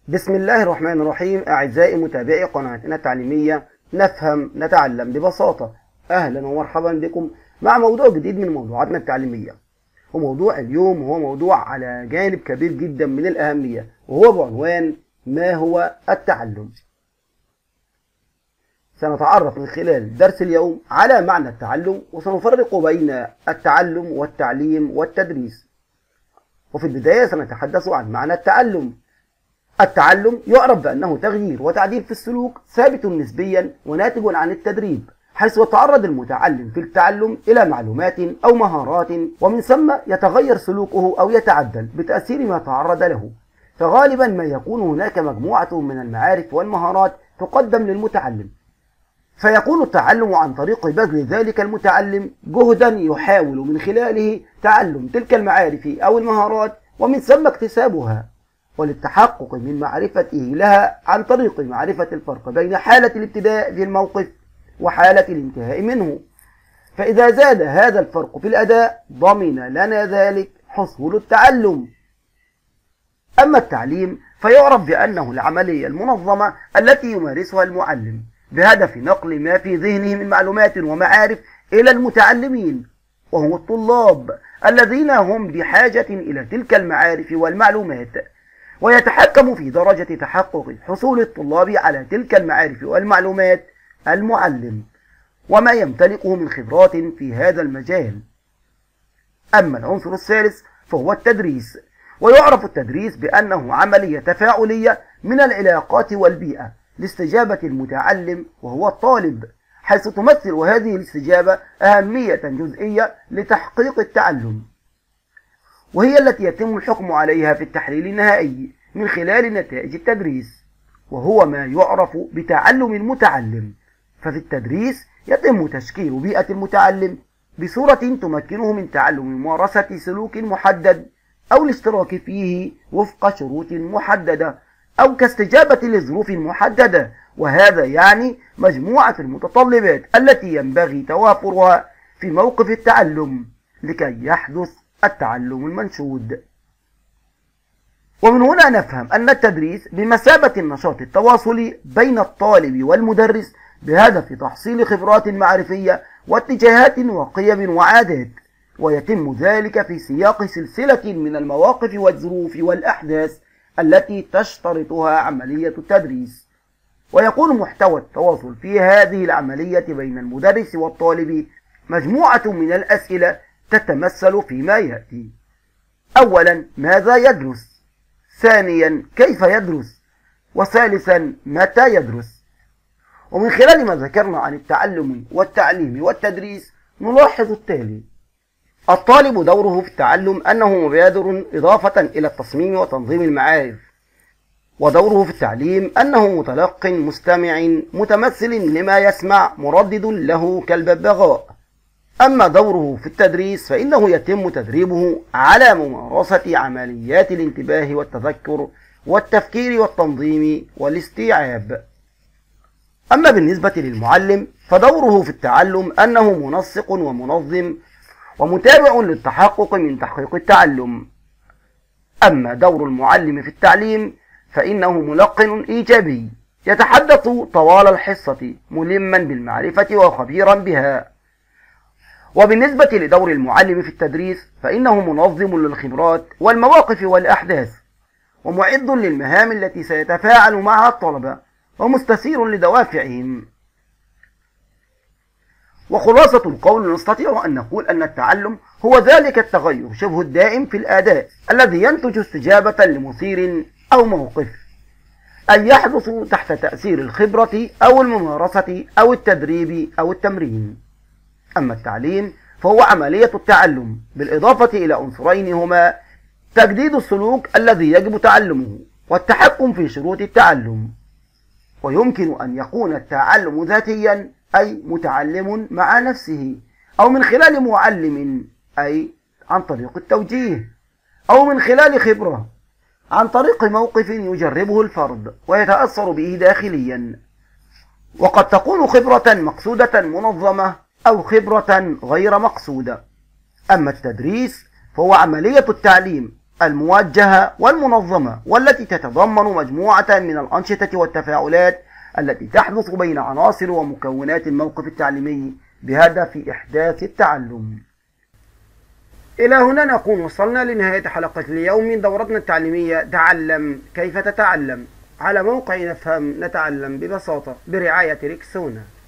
بسم الله الرحمن الرحيم. أعزائي متابعي قناتنا التعليمية نفهم نتعلم ببساطة، أهلا ومرحبا بكم مع موضوع جديد من موضوعاتنا التعليمية. وموضوع اليوم هو موضوع على جانب كبير جدا من الأهمية، وهو بعنوان ما هو التعلم. سنتعرف من خلال درس اليوم على معنى التعلم، وسنفرق بين التعلم والتعليم والتدريس. وفي البداية سنتحدث عن معنى التعلم. التعلم يعرف بأنه تغيير وتعديل في السلوك ثابت نسبيا وناتج عن التدريب، حيث يتعرض المتعلم في التعلم إلى معلومات أو مهارات، ومن ثم يتغير سلوكه أو يتعدل بتأثير ما تعرض له. فغالبا ما يكون هناك مجموعة من المعارف والمهارات تقدم للمتعلم، فيكون التعلم عن طريق بذل ذلك المتعلم جهدا يحاول من خلاله تعلم تلك المعارف أو المهارات ومن ثم اكتسابها، وللتحقق من معرفته لها عن طريق معرفة الفرق بين حالة الابتداء في الموقف وحالة الانتهاء منه. فإذا زاد هذا الفرق في الأداء ضمن لنا ذلك حصول التعلم. أما التعليم فيعرف بأنه العملية المنظمة التي يمارسها المعلم بهدف نقل ما في ذهنه من معلومات ومعارف إلى المتعلمين، وهم الطلاب الذين هم بحاجة إلى تلك المعارف والمعلومات، ويتحكم في درجة تحقق حصول الطلاب على تلك المعارف والمعلومات المعلم وما يمتلكه من خبرات في هذا المجال. أما العنصر الثالث فهو التدريس، ويعرف التدريس بأنه عملية تفاعلية من العلاقات والبيئة لاستجابة المتعلم وهو الطالب، حيث تمثل هذه الاستجابة أهمية جزئية لتحقيق التعلم، وهي التي يتم الحكم عليها في التحليل النهائي من خلال نتائج التدريس، وهو ما يعرف بتعلم المتعلم. ففي التدريس يتم تشكيل بيئة المتعلم بصورة تمكنه من تعلم ممارسة سلوك محدد أو الاشتراك فيه وفق شروط محددة أو كاستجابة لظروف محددة، وهذا يعني مجموعة المتطلبات التي ينبغي توافرها في موقف التعلم لكي يحدث التعلم المنشود. ومن هنا نفهم أن التدريس بمثابة النشاط التواصلي بين الطالب والمدرس بهدف تحصيل خبرات معرفية واتجاهات وقيم وعادات، ويتم ذلك في سياق سلسلة من المواقف والظروف والأحداث التي تشترطها عملية التدريس. ويكون محتوى التواصل في هذه العملية بين المدرس والطالب مجموعة من الأسئلة تتمثل فيما يأتي: أولا، ماذا يدرس؟ ثانيا، كيف يدرس؟ وثالثا، متى يدرس؟ ومن خلال ما ذكرنا عن التعلم والتعليم والتدريس نلاحظ التالي: الطالب دوره في التعلم أنه مبادر إضافة إلى التصميم وتنظيم المعارف، ودوره في التعليم أنه متلق مستمع متمثل لما يسمع مردد له كالببغاء. أما دوره في التدريس فإنه يتم تدريبه على ممارسة عمليات الانتباه والتذكر والتفكير والتنظيم والاستيعاب. أما بالنسبة للمعلم فدوره في التعلم أنه منسق ومنظم ومتابع للتحقق من تحقيق التعلم. أما دور المعلم في التعليم فإنه ملقن إيجابي يتحدث طوال الحصة ملما بالمعرفة وخبيرا بها. وبالنسبة لدور المعلم في التدريس فإنه منظم للخبرات والمواقف والأحداث ومعد للمهام التي سيتفاعل معها الطلبة ومستثير لدوافعهم. وخلاصة القول نستطيع أن نقول أن التعلم هو ذلك التغير شبه الدائم في الأداء الذي ينتج استجابة لمثير أو موقف، أي يحدث تحت تأثير الخبرة أو الممارسة أو التدريب أو التمرين. أما التعليم فهو عملية التعلم بالإضافة إلى عنصرين هما تجديد السلوك الذي يجب تعلمه والتحكم في شروط التعلم. ويمكن أن يكون التعلم ذاتيا أي متعلم مع نفسه، أو من خلال معلم أي عن طريق التوجيه، أو من خلال خبرة عن طريق موقف يجربه الفرد ويتأثر به داخليا. وقد تكون خبرة مقصودة منظمة أو خبرة غير مقصودة. أما التدريس فهو عملية التعليم الموجهة والمنظمة، والتي تتضمن مجموعة من الأنشطة والتفاعلات التي تحدث بين عناصر ومكونات الموقف التعليمي بهدف إحداث التعلم. إلى هنا نكون وصلنا لنهاية حلقة اليوم من دورتنا التعليمية تعلم كيف تتعلم على موقع نفهم نتعلم ببساطة برعاية ريكسونا.